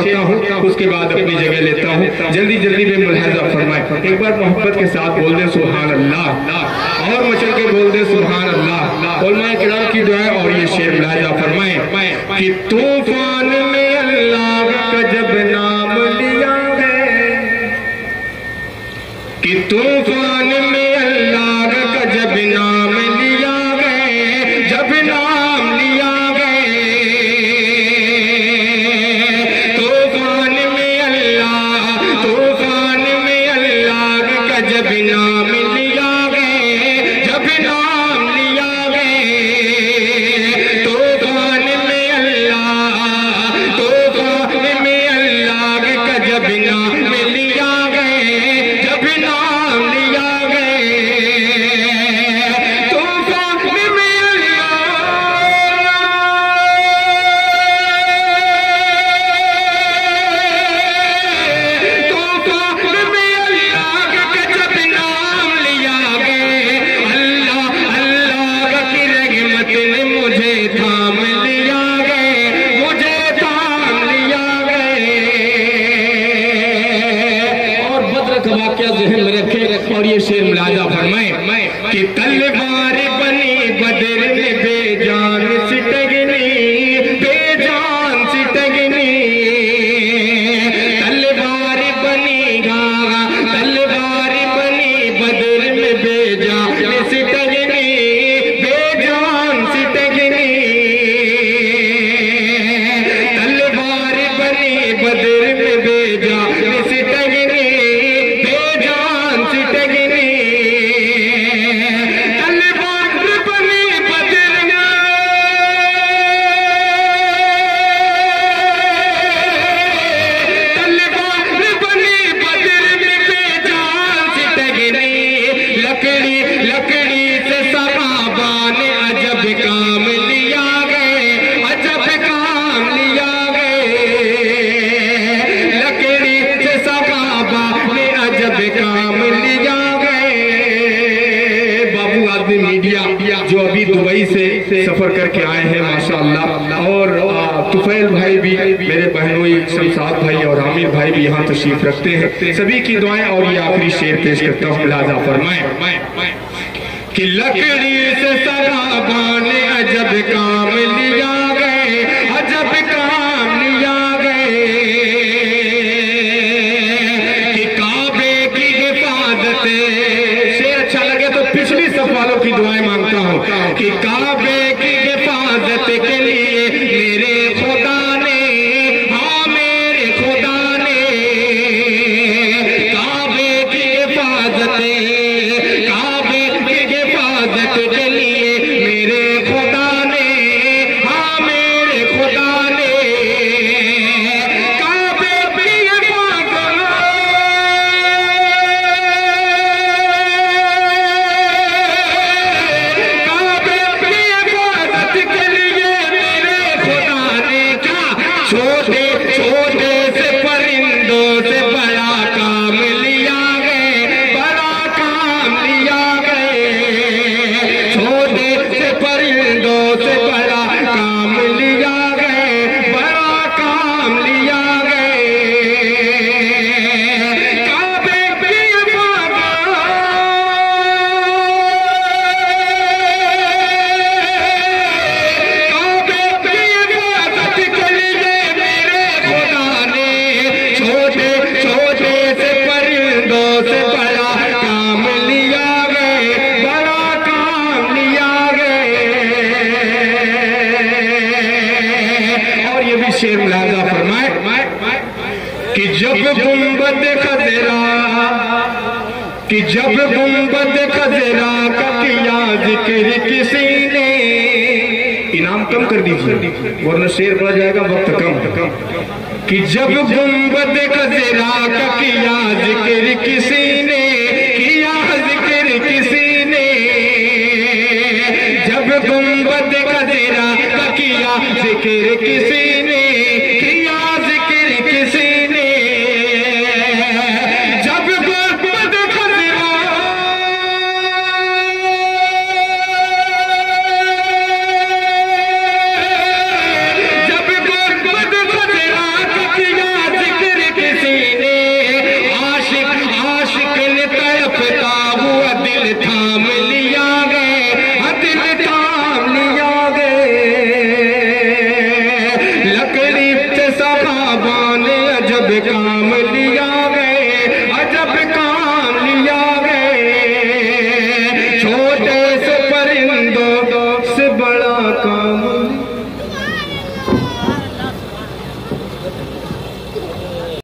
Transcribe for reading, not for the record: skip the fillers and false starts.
पढ़ता हूँ, उसके बाद अपनी जगह लेता हूँ। जल्दी जल्दी में मुलाहिजा फरमाए। एक बार मोहब्बत के साथ बोल दे सुभान अल्लाह, और मचल के बोल दे सुभान अल्लाह। उलमाए किराम की दुआ। और ये शेर मुलाहिजा फरमाए कि तूफान में अल्लाह का जब नाम लिया है, कि तूफान में अल्लाह का जब नाम लिया है, जब नाम लिया गए, तूफान में अल्लाह का जब नाम लिया गए, जब नाम लिया गए, तूफान में अल्लाह का जब नाम लिया गए, जब नाम लिया गए, तूफान में और ये शेर मुलाजा फरमाए कि तलवार बनी बदर में बेजान सिटगनी, बेजान सिटगनी, तलवार बनी बदर में बेजान सिटगनी, बेजान सिटगनी, तलवार बनी बदर में बेजान सिटगनी, जो अभी दुबई से सफर करके आए हैं माशाअल्लाह, और तुफैल भाई भी, मेरे बहनोई शमशाद भाई और आमिर भाई भी यहाँ तशरीफ रखते हैं। सभी की दुआएं। और ये आखिरी शेर पेश करता हूँ, मुलाजा फरमाए कि लकड़ी से सराबान अजब काम लिया गए, अजब काम लिया गए, कि काबे की हिफाजत। शेर अच्छा लगे तो पिछली सब वालों की दुआएं मांगता हूँ कि काबे की हिफाजत के लिए मेरे खुदा ने, हाँ मेरे खुदा ने, काबे की हिफाजत, काबे की हिफाजत के लिए मेरे खुदा ने, हाँ मेरे खुदा ने, काबे की हिफाजत, छोटे छोटे से परिंदों से बड़ा काम लिया गए, बड़ा काम लिया गए, छोटे से परिंदों से बड़ा काम लिया गए, बड़ा काम लिया गए, काबे की शेर मुलाजा फरमाए कि जब गुंबद खजरा, कि जब गुंबद खजरा का किया जिक्र किसी ने, इनाम कम कर दीजिए वरना शेर बढ़ जाएगा, वक्त कम। कि जब गुंबद खजरा का किया जिक्र किसी ने, किया जिक्र किसी ने, जब गुंबद खजरा का किया जिक्र किसी